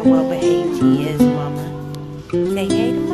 well behaved he is, Mama. Say hey to